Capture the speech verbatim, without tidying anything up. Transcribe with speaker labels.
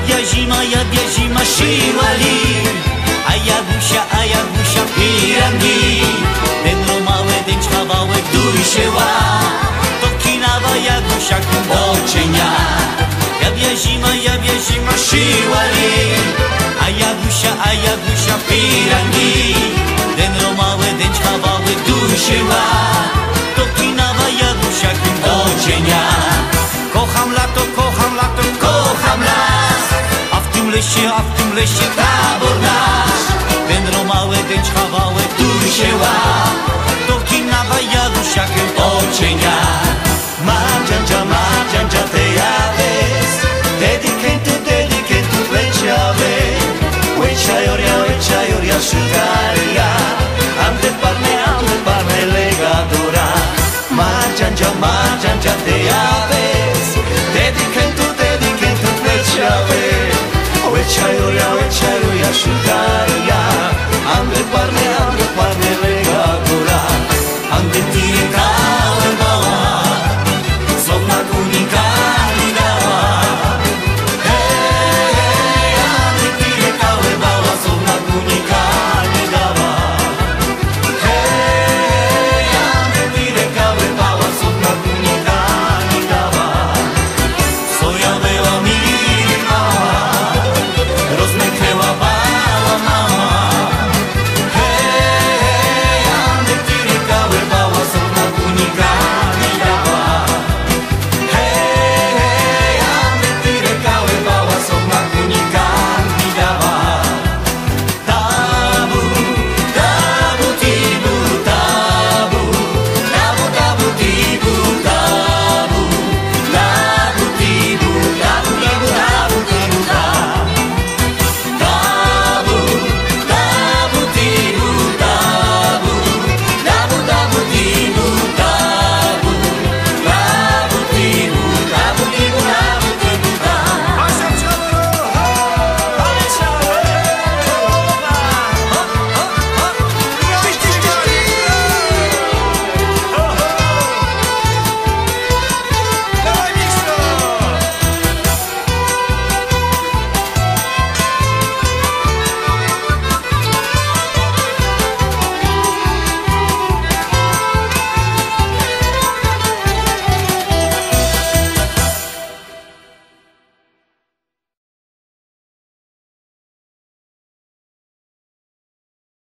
Speaker 1: Jabia zima, jabia zima, siłali. A Jagusia, a Jagusia, pirangi. Ten romałek, ten kawałek, duj się ła. To kinawa Jagusia, kumoczenia. Jabia zima, jabia zima, siłali. A Jagusia, a Jagusia, pirangi. Den romałek, den kawałek, duj się ła. To kinawa Jagusia, kumoczenia. Kocham lato, kocham lato, kocham las. A w tym lesie, a w tym lesie tabor nasz. Den romałek, den kawałek, duj się ła. To kinawa Jagusia, kumoczenia.
Speaker 2: Marciancia, Marciancia, te llaves. Dediquento, dediquento, pleciave. Wecha yoria, wecha yoria, sugaria. Ante parme, ante parme, legadora. Marciancia, Marciancia, te llaves. Dediquento, dediquento, pleciave. Wecha yoria, wecha yoria, sugaria.